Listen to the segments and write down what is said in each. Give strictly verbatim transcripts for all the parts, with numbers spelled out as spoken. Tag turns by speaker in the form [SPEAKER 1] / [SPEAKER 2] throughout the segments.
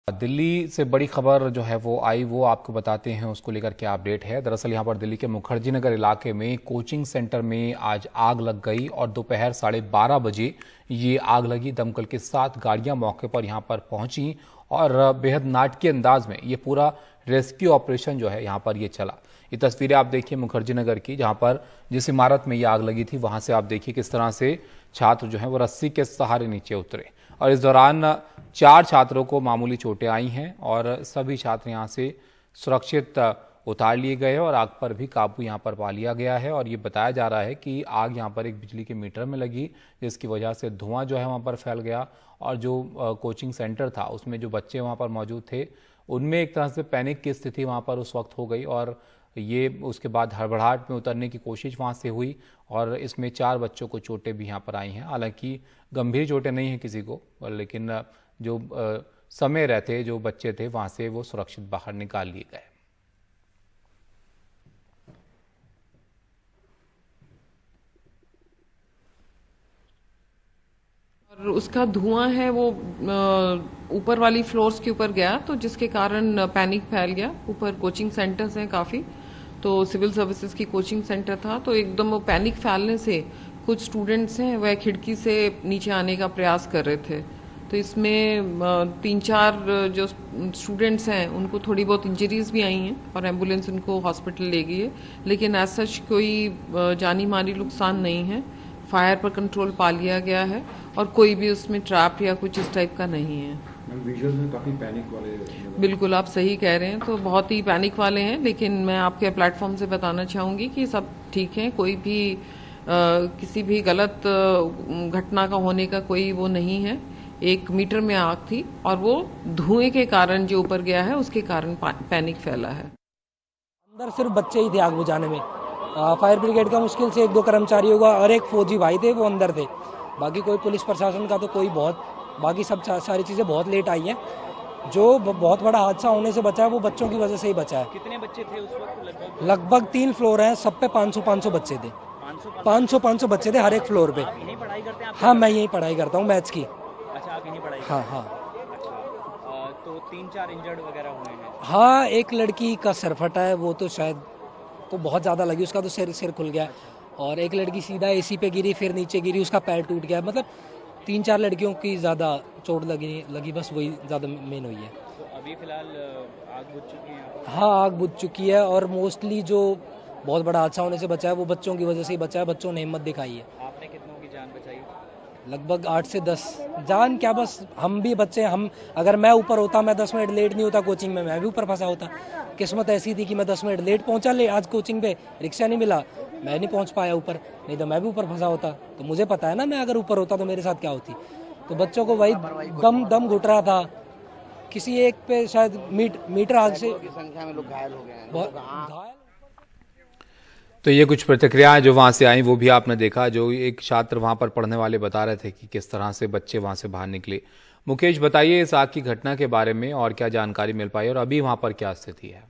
[SPEAKER 1] दिल्ली से बड़ी खबर जो है वो आई, वो आपको बताते हैं उसको लेकर क्या अपडेट है। दरअसल यहाँ पर दिल्ली के मुखर्जी नगर इलाके में कोचिंग सेंटर में आज आग लग गई और दोपहर साढ़े बारह बजे ये आग लगी। दमकल के साथ गाड़ियां मौके पर यहाँ पर पहुंची और बेहद नाटकीय अंदाज में ये पूरा रेस्क्यू ऑपरेशन जो है यहाँ पर ये चला। ये तस्वीरें आप देखिए मुखर्जी नगर की, जहाँ पर जिस इमारत में ये आग लगी थी वहां से आप देखिए किस तरह से छात्र जो है वो रस्सी के सहारे नीचे उतरे और इस दौरान चार छात्रों को मामूली चोटें आई हैं और सभी छात्र यहां से सुरक्षित उतार लिए गए और आग पर भी काबू यहां पर पा लिया गया है। और ये बताया जा रहा है कि आग यहां पर एक बिजली के मीटर में लगी, जिसकी वजह से धुआं जो है वहां पर फैल गया और जो कोचिंग सेंटर था उसमें जो बच्चे वहां पर मौजूद थे उनमें एक तरह से पैनिक की स्थिति वहां पर उस वक्त हो गई और ये उसके बाद हड़बड़ाहट में उतरने की कोशिश वहां से हुई और इसमें चार बच्चों को चोटें भी यहां पर आई हैं। हालांकि गंभीर चोटें नहीं हैं किसी को, लेकिन जो समय रहते जो बच्चे थे वहां से वो सुरक्षित बाहर निकाल लिए गए।
[SPEAKER 2] और उसका धुआं है वो ऊपर वाली फ्लोर्स के ऊपर गया, तो जिसके कारण पैनिक फैल गया। ऊपर कोचिंग सेंटर्स हैं काफी, तो सिविल सर्विसेज की कोचिंग सेंटर था, तो एकदम वो पैनिक फैलने से कुछ स्टूडेंट्स हैं वह खिड़की से नीचे आने का प्रयास कर रहे थे। तो इसमें तीन चार जो स्टूडेंट्स हैं उनको थोड़ी बहुत इंजरीज भी आई हैं और एम्बुलेंस उनको हॉस्पिटल ले गई है, लेकिन एज सच कोई जानी माली नुकसान नहीं है। फायर पर कंट्रोल पा लिया गया है और कोई भी उसमें ट्रैप या कुछ इस टाइप का नहीं है।
[SPEAKER 3] विजुअल्स में काफी पैनिक वाले।
[SPEAKER 2] बिल्कुल आप सही कह रहे हैं, तो बहुत ही पैनिक वाले हैं, लेकिन मैं आपके प्लेटफॉर्म से बताना चाहूंगी कि सब ठीक है। कोई भी आ, किसी भी गलत घटना का होने का कोई वो नहीं है। एक मीटर में आग थी और वो धुएं के कारण जो ऊपर गया है उसके कारण पैनिक फैला है।
[SPEAKER 4] अंदर सिर्फ बच्चे ही थे आग बुझाने में। आ, फायर ब्रिगेड का मुश्किल से एक दो कर्मचारी होगा और एक फौजी भाई थे वो अंदर थे। बाकी कोई पुलिस प्रशासन का तो कोई बहुत, बाकी सब सारी चीजें बहुत लेट आई हैं। जो बहुत बड़ा हादसा होने से बचा है वो बच्चों की वजह से ही बचा है।
[SPEAKER 5] कितने बच्चे थे उस वक्त? लगभग
[SPEAKER 4] लगभग तीन फ्लोर हैं, सब पे पाँच सौ पाँच सौ बच्चे थे। पाँच सौ पाँच सौ बच्चे थे हर एक फ्लोर पे।
[SPEAKER 5] आप यहीं पढ़ाई करते हैं?
[SPEAKER 4] हाँ, मैं यहीं पढ़ाई करता हूँ मैथ्स की।
[SPEAKER 5] अच्छा, आप यहीं पढ़ाई?
[SPEAKER 4] हाँ हाँ।
[SPEAKER 5] अच्छा, तो तीन चार इंजर्ड वगैरह हुए हैं?
[SPEAKER 4] हाँ, एक लड़की का सर फटा है, वो तो शायद तो बहुत ज्यादा लगी, उसका तो सिर सिर खुल गया और एक लड़की सीधा एसी पे गिरी, फिर नीचे गिरी, उसका पैर टूट गया। मतलब तीन चार लड़कियों की ज्यादा चोट लगी लगी बस वही ज्यादा मेन हुई है।
[SPEAKER 5] तो अभी फिलहाल आग बुझ चुकी है?
[SPEAKER 4] हाँ, आग बुझ चुकी है और मोस्टली जो बहुत बड़ा हादसा होने से बचा है वो बच्चों की वजह से ही बचा है। बच्चों ने हिम्मत दिखाई है।
[SPEAKER 5] आपने कितनों की जान बचाई?
[SPEAKER 4] लगभग आठ से दस। जान क्या, बस हम भी बच्चे, हम अगर मैं ऊपर होता, मैं दस मिनट लेट नहीं होता कोचिंग में, मैं भी ऊपर फंसा होता। किस्मत ऐसी थी कि मैं दस मिनट लेट पहुंचा, ले आज कोचिंग पे रिक्शा नहीं मिला, मैं नहीं पहुंच पाया ऊपर, नहीं तो मैं भी ऊपर फंसा होता। तो मुझे पता है ना, मैं अगर ऊपर होता तो मेरे साथ क्या होती। तो बच्चों को वही दम दम घुट रहा था। किसी एक पे शायद मीट, मीटर आग से
[SPEAKER 6] संख्या में लोग घायल हो गए हैं।
[SPEAKER 4] बहुत घायल।
[SPEAKER 1] तो ये कुछ प्रतिक्रियाएं जो वहां से आई वो भी आपने देखा। जो एक छात्र वहां पर पढ़ने वाले बता रहे थे कि किस तरह से बच्चे वहां से बाहर निकले। मुकेश, बताइए इस आग की घटना के बारे में और क्या जानकारी मिल पाई और अभी वहां पर क्या स्थिति है?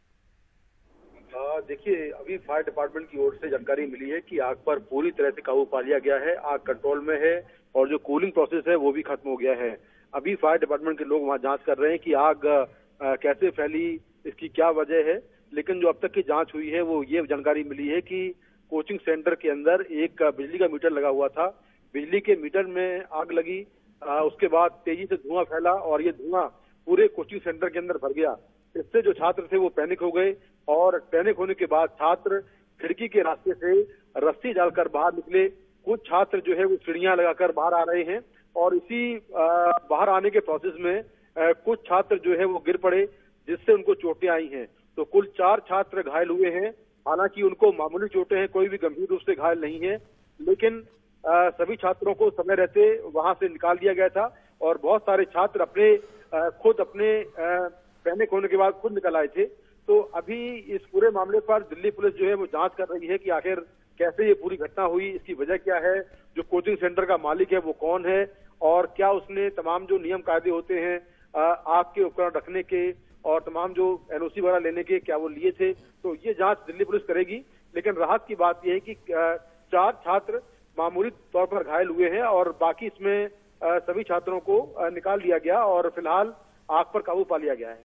[SPEAKER 7] देखिए, अभी फायर डिपार्टमेंट की ओर से जानकारी मिली है कि आग पर पूरी तरह से काबू पा लिया गया है। आग कंट्रोल में है और जो कूलिंग प्रोसेस है वो भी खत्म हो गया है। अभी फायर डिपार्टमेंट के लोग वहां जांच कर रहे हैं कि आग आ, कैसे फैली, इसकी क्या वजह है। लेकिन जो अब तक की जांच हुई है वो ये जानकारी मिली है कि कोचिंग सेंटर के अंदर एक बिजली का मीटर लगा हुआ था। बिजली के मीटर में आग लगी, आ, उसके बाद तेजी से धुआं फैला और ये धुआं पूरे कोचिंग सेंटर के अंदर भर गया। इससे जो छात्र थे वो पैनिक हो गए और पैनिक होने के बाद छात्र खिड़की के रास्ते से रस्सी डालकर बाहर निकले। कुछ छात्र जो है वो सीढ़ियां लगाकर बाहर आ रहे हैं और इसी बाहर आने के प्रोसेस में आ, कुछ छात्र जो है वो गिर पड़े, जिससे उनको चोटें आई हैं। तो कुल चार छात्र घायल हुए हैं। हालांकि उनको मामूली चोटें हैं, कोई भी गंभीर रूप से घायल नहीं है, लेकिन आ, सभी छात्रों को समय रहते वहां से निकाल दिया गया था और बहुत सारे छात्र अपने आ, खुद अपने पैनिक होने के बाद खुद निकल आए थे। तो अभी इस पूरे मामले पर दिल्ली पुलिस जो है वो जांच कर रही है कि आखिर कैसे ये पूरी घटना हुई, इसकी वजह क्या है, जो कोचिंग सेंटर का मालिक है वो कौन है और क्या उसने तमाम जो नियम कायदे होते हैं आग के उपकरण रखने के और तमाम जो एनओसी वगैरह लेने के, क्या वो लिए थे। तो ये जांच दिल्ली पुलिस करेगी। लेकिन राहत की बात यह है कि चार छात्र मामूली तौर पर घायल हुए हैं और बाकी इसमें सभी छात्रों को निकाल लिया गया और फिलहाल आग पर काबू पा लिया गया है।